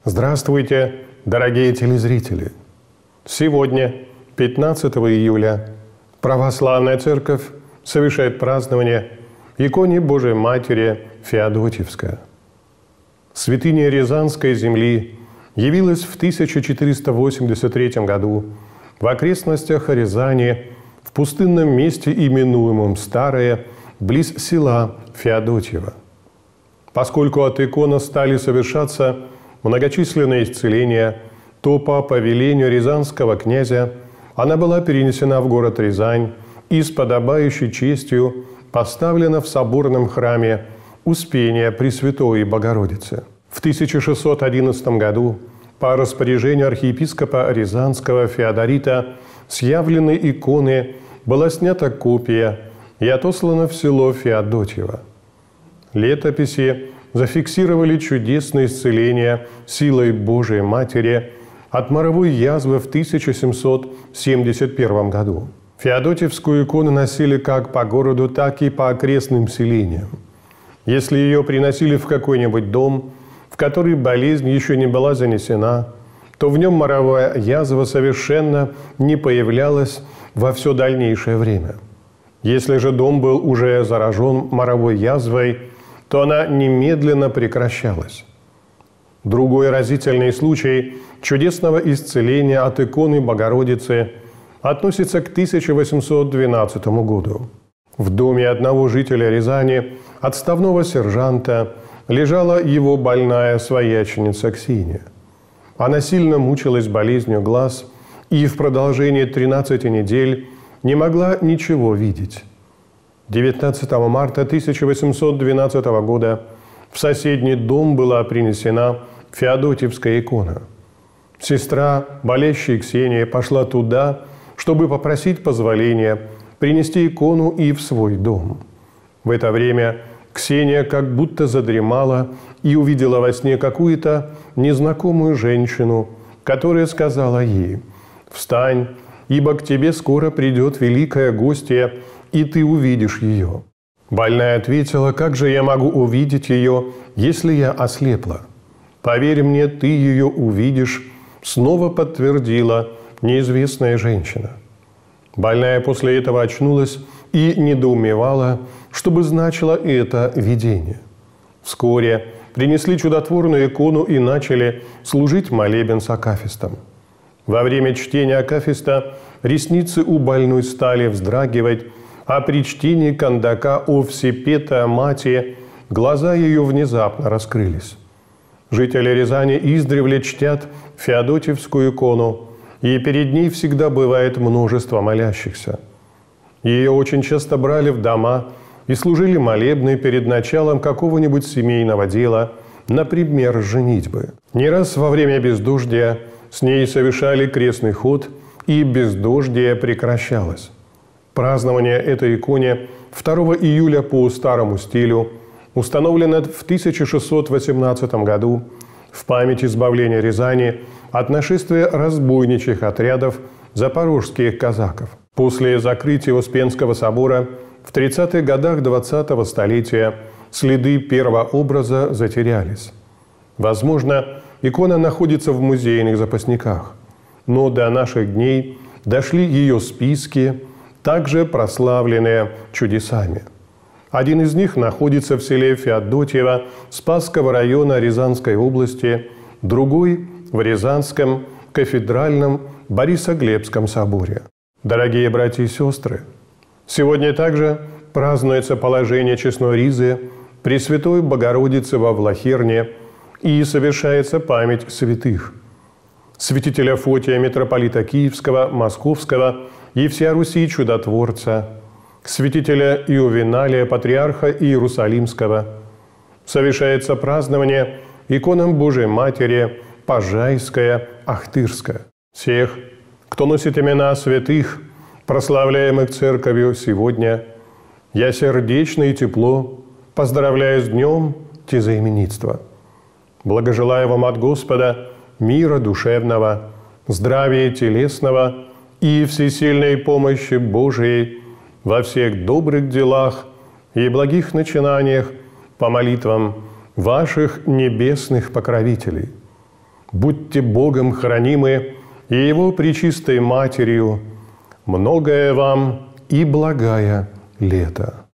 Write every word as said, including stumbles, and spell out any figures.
Здравствуйте, дорогие телезрители! Сегодня, пятнадцатого июля, Православная Церковь совершает празднование иконе Божией Матери Феодотьевская. Святыня Рязанской земли явилась в тысяча четыреста восемьдесят третьем году в окрестностях Рязани, в пустынном месте, именуемом Старое, близ села Феодотьево. Поскольку от иконы стали совершаться многочисленные исцеления, то по повелению рязанского князя она была перенесена в город Рязань и с подобающей честью поставлена в соборном храме Успения Пресвятой Богородицы. В тысяча шестьсот одиннадцатом году по распоряжению архиепископа Рязанского Феодорита с явленной иконы была снята копия и отослана в село Феодотьево. Летописи зафиксировали чудесное исцеление силой Божией Матери от моровой язвы в тысяча семьсот семьдесят первом году. Феодотьевскую икону носили как по городу, так и по окрестным селениям. Если ее приносили в какой-нибудь дом, в который болезнь еще не была занесена, то в нем моровая язва совершенно не появлялась во все дальнейшее время. Если же дом был уже заражен моровой язвой, то она немедленно прекращалась. Другой разительный случай чудесного исцеления от иконы Богородицы относится к тысяча восемьсот двенадцатому году. В доме одного жителя Рязани, отставного сержанта, лежала его больная свояченица Ксения. Она сильно мучилась болезнью глаз и в продолжении тринадцати недель не могла ничего видеть. девятнадцатого марта тысяча восемьсот двенадцатого года в соседний дом была принесена Феодотьевская икона. Сестра болящей Ксении пошла туда, чтобы попросить позволения принести икону и в свой дом. В это время Ксения как будто задремала и увидела во сне какую-то незнакомую женщину, которая сказала ей: «Встань, ибо к тебе скоро придет великая гостья, и ты увидишь ее». Больная ответила: «Как же я могу увидеть ее, если я ослепла?» «Поверь мне, ты ее увидишь», — снова подтвердила неизвестная женщина. Больная после этого очнулась и недоумевала, что бы значило это видение. Вскоре принесли чудотворную икону и начали служить молебен с акафистом. Во время чтения акафиста ресницы у больной стали вздрагивать, а при чтении кандака «О Всепетая Мати» глаза ее внезапно раскрылись. Жители Рязани издревле чтят Феодотьевскую икону, и перед ней всегда бывает множество молящихся. Ее очень часто брали в дома и служили молебны перед началом какого-нибудь семейного дела, например, женитьбы. Не раз во время бездождия с ней совершали крестный ход, и бездождие прекращалось. Празднование этой иконе второго июля по старому стилю установлено в тысяча шестьсот восемнадцатом году в память избавления Рязани от нашествия разбойничьих отрядов запорожских казаков. После закрытия Успенского собора в тридцатых годах двадцатого столетия следы первого образа затерялись. Возможно, икона находится в музейных запасниках, но до наших дней дошли ее списки, также прославленные чудесами. Один из них находится в селе Феодотьево Спасского района Рязанской области, другой – в Рязанском кафедральном Борисоглебском соборе. Дорогие братья и сестры, сегодня также празднуется положение честной ризы Пресвятой Богородицы во Влахерне и совершается память святых: святителя Фотия, митрополита Киевского, Московского и всея Руси чудотворца, святителя Иовеналия, патриарха Иерусалимского. Совершается празднование иконам Божией Матери Пожайская, Ахтырская. Всех, кто носит имена святых, прославляемых Церковью сегодня, я сердечно и тепло поздравляю с днем тезаименитства. Благожелаю вам от Господа мира душевного, здравия телесного и всесильной помощи Божией во всех добрых делах и благих начинаниях по молитвам ваших небесных покровителей. будьте Богом хранимы и Его пречистой Матерью, многое вам и благая лето.